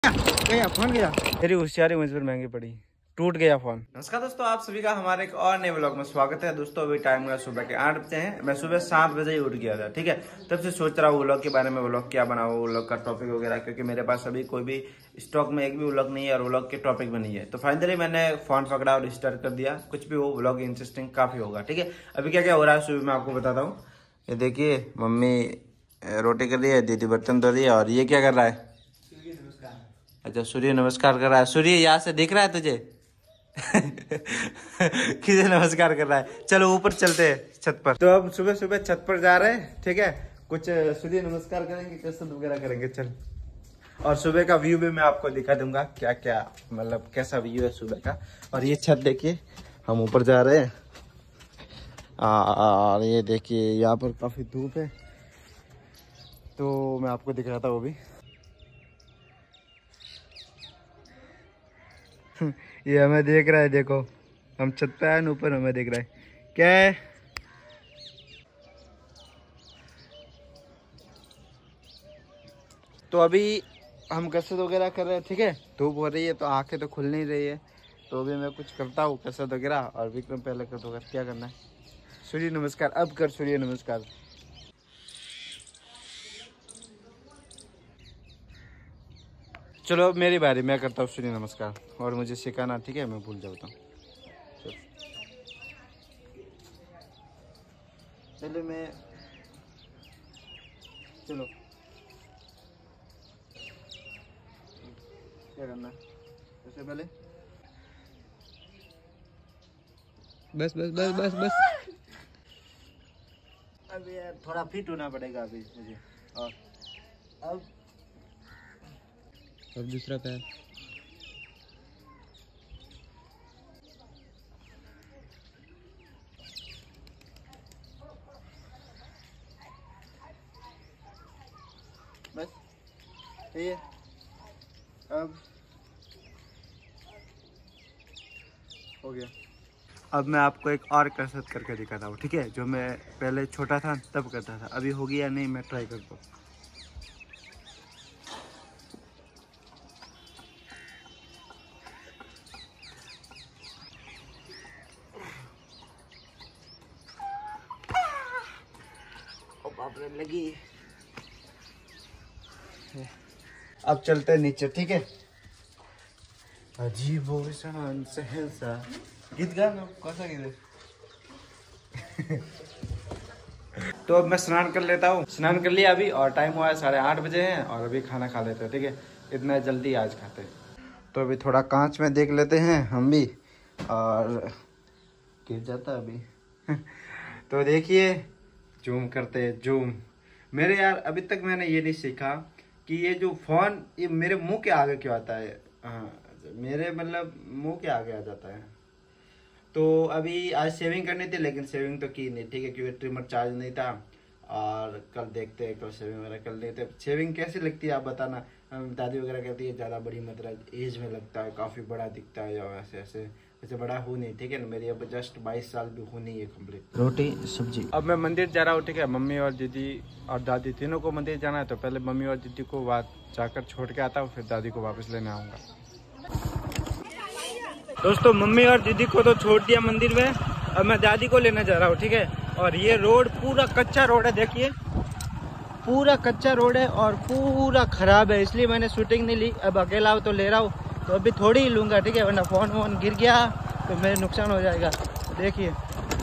गया फोन गया। तेरी होशियारी मुझ पर महंगी पड़ी, टूट गया फोन। नमस्कार दोस्तों, आप सभी का हमारे एक और नए व्लॉग में स्वागत है। दोस्तों अभी टाइम हुआ सुबह के 8 बजे हैं। मैं सुबह 7 बजे ही उठ गया था, ठीक है। तब से सोच रहा हूँ व्लॉग के बारे में, व्लॉग क्या बनाऊँ, व्लॉग का टॉपिक वगैरह, क्योंकि मेरे पास अभी कोई भी स्टॉक में एक भी व्लॉग नहीं है और व्लॉग के टॉपिक भी नहीं है। तो फाइनली मैंने फोन पकड़ा और स्टार्ट कर दिया। कुछ भी हो, व्लॉग इंटरेस्टिंग काफी होगा, ठीक है। अभी क्या क्या हो रहा है सुबह मैं आपको बताता हूँ। ये देखिए, मम्मी रोटी कर रही है, दीदी बर्तन धो रही है, और ये क्या कर रहा है? अच्छा, सूर्य नमस्कार कर रहा है। सूर्य यहाँ से दिख रहा है तुझे? किसे नमस्कार कर रहा है? चलो ऊपर चलते हैं छत पर। तो अब सुबह सुबह छत पर जा रहे हैं, ठीक है। कुछ सूर्य नमस्कार करेंगे, कसरत वगैरह करेंगे, चल। और सुबह का व्यू भी मैं आपको दिखा दूंगा, क्या क्या मतलब कैसा व्यू है सुबह का। और ये छत देखिए, हम ऊपर जा रहे हैं। और ये देखिए, यहाँ पर काफी धूप है, तो मैं आपको दिख रहा था वो भी। ये हमें देख रहा है, देखो हम छत पे आए, ऊपर हमें देख रहा है। क्या है? तो अभी हम कसरत वगैरह कर रहे हैं, ठीक है। धूप हो रही है तो आंखें तो खुल नहीं रही है, तो अभी मैं कुछ करता हूँ कसरत वगैरह। और विक्रम पहले कर दो, क्या करना है? सूर्य नमस्कार अब कर, सूर्य नमस्कार। चलो अब मेरी बारी, मैं करता हूँ सूर्य नमस्कार, और मुझे सिखाना, ठीक है, मैं भूल जाता हूँ। चलो मैं, चलो क्या करना है सबसे पहले? बस बस बस बस बस। अब यार थोड़ा फिट होना पड़ेगा अभी मुझे। और अब दूसरा पैर। बस ये अब हो गया। अब मैं आपको एक और कसरत करके दिखाता हूँ, ठीक है, जो मैं पहले छोटा था तब करता था। अभी होगी या नहीं मैं ट्राई करता हूँ। बाप रे, लगी। अब चलते हैं नीचे, ठीक है। अजीबो शान सहसा, गीत गाना कौन सा गीत है? तो अब मैं स्नान कर लेता हूँ। स्नान कर लिया अभी, और टाइम हुआ है 8:30 बजे हैं, और अभी खाना खा लेते हैं, ठीक है। इतना जल्दी आज खाते हैं। तो अभी थोड़ा कांच में देख लेते हैं हम भी, और गिर जाता अभी। तो देखिए, जूम करते हैं, जूम। मेरे यार अभी तक मैंने ये नहीं सीखा कि ये जो फोन ये मेरे मुंह के आगे क्यों आता है। हाँ, मेरे मतलब मुंह के आगे आ जाता है। तो अभी आज सेविंग करनी थी, लेकिन सेविंग तो की नहीं, ठीक है, क्योंकि ट्रिमर चार्ज नहीं था। और कल देखते हैं, कल सेविंग वगैरह कर लेते हैं। सेविंग कैसी लगती है आप बताना। दादी वगैरह कहती है ज़्यादा बड़ी मत रख, एज में लगता है, काफ़ी बड़ा दिखता है, या ऐसे ऐसे ऐसे बड़ा हो नहीं, ठीक है ना। मेरी अब जस्ट 22 साल भी हो नहीं है कम्प्लीट। रोटी सब्जी। अब मैं मंदिर जा रहा हूँ, ठीक है। मम्मी और दीदी और दादी तीनों को मंदिर जाना है, तो पहले मम्मी और दीदी को बात जाकर छोड़ के आता हूँ, फिर दादी को वापस लेने आऊँगा। दोस्तों मम्मी और दीदी को तो छोड़ दिया मंदिर में, अब मैं दादी को लेने जा रहा हूँ, ठीक है। और ये रोड पूरा कच्चा रोड है, देखिए पूरा कच्चा रोड है और पूरा खराब है, इसलिए मैंने शूटिंग नहीं ली। अब अकेला तो ले रहा हूँ, तो अभी थोड़ी ही लूँगा, ठीक है, वरना फोन वोन गिर गया तो मेरे नुकसान हो जाएगा। देखिए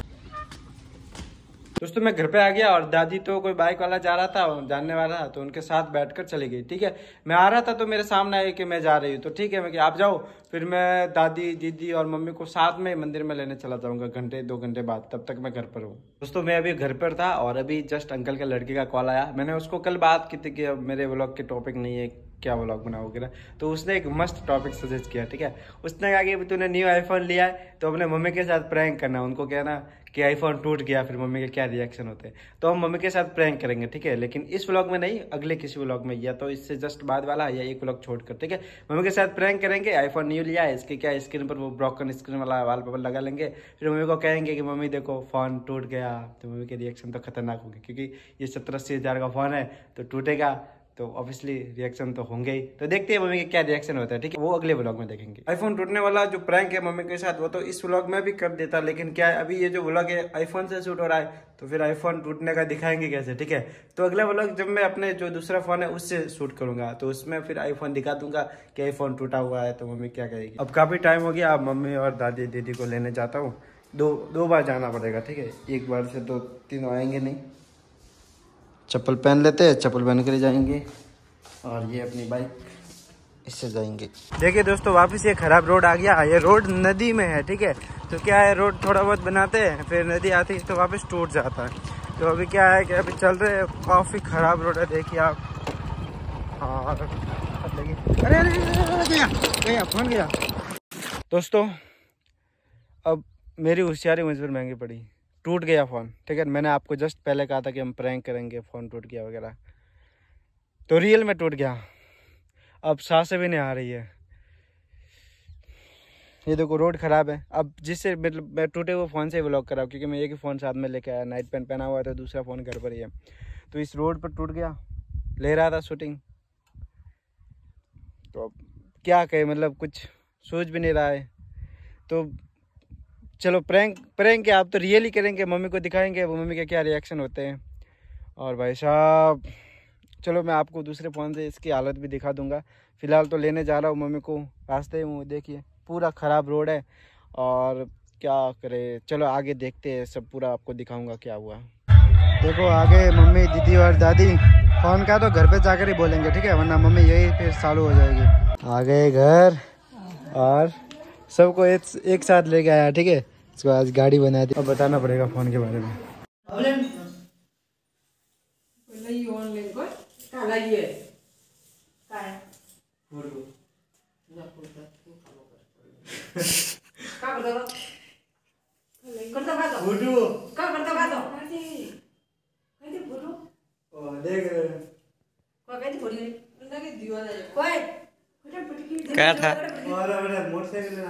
दोस्तों, मैं घर पे आ गया, और दादी तो कोई बाइक वाला जा रहा था, जानने वाला था, तो उनके साथ बैठकर चली गई, ठीक है। मैं आ रहा था तो मेरे सामने आई कि मैं जा रही हूँ, तो ठीक है, मैं कि आप जाओ, फिर मैं दादी दीदी और मम्मी को साथ में मंदिर में लेने चला जाऊंगा घंटे 2 घंटे बाद, तब तक मैं घर पर हूँ। दोस्तों मैं अभी घर पर था, और अभी जस्ट अंकल के लड़के का कॉल आया। मैंने उसको कल बात की थी कि अब मेरे व्लॉग के टॉपिक नहीं है, क्या व्लॉग बनाओगे ना, तो उसने एक मस्त टॉपिक सजेस्ट किया, ठीक है। उसने कहा कि अभी तूने न्यू आईफोन लिया है तो अपने मम्मी के साथ प्रैंक करना, उनको कहना कि आईफोन टूट गया, फिर मम्मी के क्या रिएक्शन होते हैं। तो हम मम्मी के साथ प्रैंक करेंगे, ठीक है, लेकिन इस व्लॉग में नहीं, अगले किसी व्लॉग में, या तो इससे जस्ट बाद वाला, या एक व्लॉग छोड़कर, ठीक है। मम्मी के साथ प्रैंक करेंगे, आईफोन न्यू लिया है, इसके क्या स्क्रीन पर वो ब्रोकन स्क्रीन वाला वॉलपेपर लगा लेंगे, फिर मम्मी को कहेंगे कि मम्मी देखो फोन टूट गया, तो मम्मी के रिएक्शन तो खतरनाक होंगे, क्योंकि ये 70-80 हज़ार का फोन है, तो टूटेगा तो ऑब्वियसली रिएक्शन तो होंगे ही। तो देखते हैं मम्मी के क्या रिएक्शन होता है, ठीक है, वो अगले व्लॉग में देखेंगे। आईफोन टूटने वाला जो प्रैंक है मम्मी के साथ वो तो इस व्लॉग में भी कर देता, लेकिन क्या है अभी ये जो व्लॉग है आईफोन से शूट हो रहा है, तो फिर आईफोन टूटने का दिखाएंगे कैसे, ठीक है। तो अगला व्लॉग जब मैं अपने जो दूसरा फोन है उससे शूट करूंगा तो उसमें फिर आईफोन दिखा दूंगा कि आईफोन टूटा हुआ है, तो मम्मी क्या कहेगी। अब काफी टाइम हो गया, अब मम्मी और दादी दीदी को लेने जाता हूँ। दो बार जाना पड़ेगा, ठीक है, एक बार से तो तीनों आएंगे नहीं। चप्पल पहन लेते हैं, चप्पल पहन कर जाएंगे और ये अपनी बाइक इससे जाएंगे। देखिए दोस्तों वापस ये खराब रोड आ गया। ये रोड नदी में है, ठीक है, तो क्या है रोड थोड़ा बहुत बनाते हैं फिर नदी आती है तो वापस टूट जाता है। तो अभी क्या है कि अभी चल रहे हैं, काफ़ी खराब रोड है, देखिए आप। और अरे गया फोन गया। दोस्तों अब मेरी होशियारी मुझ पर महंगी पड़ी, टूट गया फ़ोन, ठीक है। मैंने आपको जस्ट पहले कहा था कि हम प्रैंक करेंगे, फ़ोन टूट गया वगैरह, तो रियल में टूट गया। अब सांसें भी नहीं आ रही है। ये देखो रोड ख़राब है। अब जिससे मतलब मैं टूटे हुए फ़ोन से व्लॉग कर रहा हूँ, क्योंकि मैं एक ही फ़ोन साथ में लेके आया, नाइट पैंट पहना हुआ है, तो दूसरा फ़ोन घर पर ही है। तो इस रोड पर टूट गया, ले रहा था शूटिंग, तो अब क्या कहे, मतलब कुछ सोच भी नहीं रहा है। तो चलो प्रैंक क्या, आप तो रियल ही करेंगे, मम्मी को दिखाएंगे वो मम्मी के क्या रिएक्शन होते हैं। और भाई साहब चलो मैं आपको दूसरे फ़ोन से इसकी हालत भी दिखा दूंगा। फ़िलहाल तो लेने जा रहा हूँ मम्मी को, रास्ते में देखिए पूरा ख़राब रोड है और क्या करे। चलो आगे देखते हैं, सब पूरा आपको दिखाऊंगा क्या हुआ। देखो आगे मम्मी दीदी और दादी, फ़ोन का तो घर पे जाकर ही बोलेंगे, ठीक है, वरना मम्मी यही फिर चालू हो जाएगी। आ गए घर और सबको एक साथ लेके आया, ठीक है, इसको आज गाड़ी बना दी। अब बताना पड़ेगा फ़ोन के बारे में। क्या था मोटरसाइकिल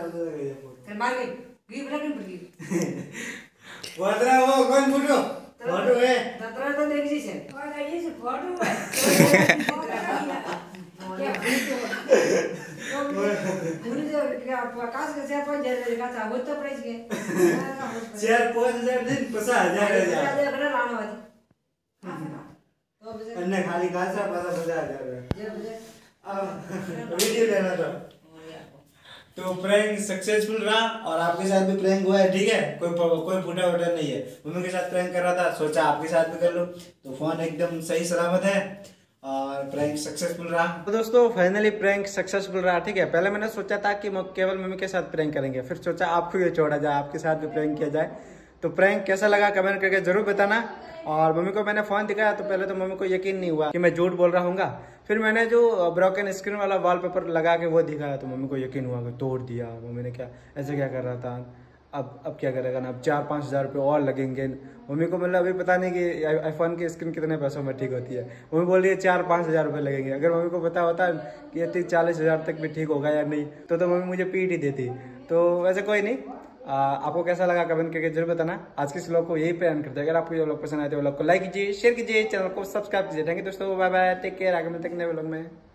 खाली खासा 50,000 वीडियो लेना था। तो प्रैंक सक्सेसफुल रहा और आपके साथ भी प्रैंक हुआ है, ठीक है, कोई फूटा वूटा नहीं है। मम्मी के साथ प्रैंक कर रहा था, सोचा आपके साथ भी कर लो, तो फोन एकदम सही सलामत है और प्रैंक सक्सेसफुल रहा। तो दोस्तों फाइनली प्रैंक सक्सेसफुल रहा, ठीक है। पहले मैंने सोचा था कि केवल मम्मी के साथ प्रैंक करेंगे, फिर सोचा आपको ये छोड़ा जाए, आपके साथ भी प्रैंक किया जाए। तो प्रैंक कैसा लगा कमेंट करके जरूर बताना। और मम्मी को मैंने फ़ोन दिखाया तो पहले तो मम्मी को यकीन नहीं हुआ कि मैं झूठ बोल रहा हूँगा। फिर मैंने जो ब्रोकन स्क्रीन वाला वॉलपेपर लगा के वो दिखाया तो मम्मी को यकीन हुआ कि तोड़ दिया। मम्मी ने क्या ऐसे क्या कर रहा था, अब क्या करेगा ना, अब 4-5 हज़ार रुपये और लगेंगे। मम्मी को मतलब अभी पता नहीं कि आईफोन की स्क्रीन कितने पैसों में ठीक होती है। मम्मी बोल रही है 4-5 हज़ार रुपये लगेंगे। अगर मम्मी को पता होता कि 30-40 हज़ार तक भी ठीक होगा या नहीं तो मम्मी मुझे पीट ही देती। तो वैसे कोई नहीं। आपको कैसा लगा कमेंट करके जरूर बताना। आज के इस व्लॉग को यही पे एंड करते हैं। अगर आपको ये व्लॉग पसंद आए तो व्लॉग को लाइक कीजिए, शेयर कीजिए, चैनल को सब्सक्राइब कीजिए। थैंक यू दोस्तों, बाय बाय, टेक केयर। आगे मिलते हैं नए व्लॉग में।